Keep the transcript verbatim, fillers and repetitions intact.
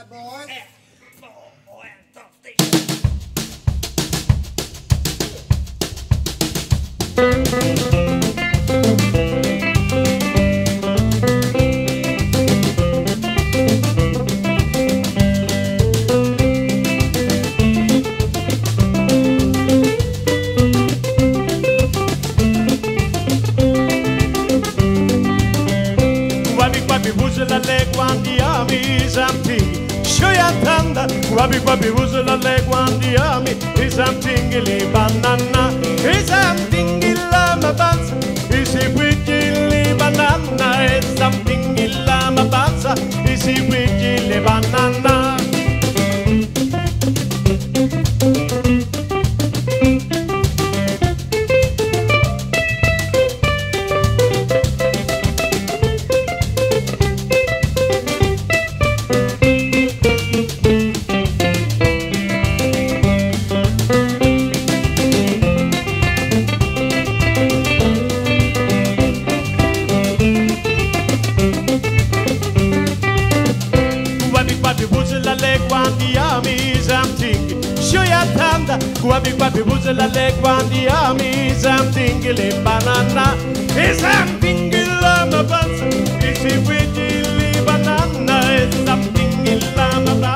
bad boys. Ett, två och en, två, tre. La leguandiami something shoyatanda wabi wabi uzula leguandiami is something li banana is something la mabanza is li banana is something la mabanza is li banana. Guabi guabi buze la leguandi ami something li banana is something la mabanza is li banana is something la mabanza.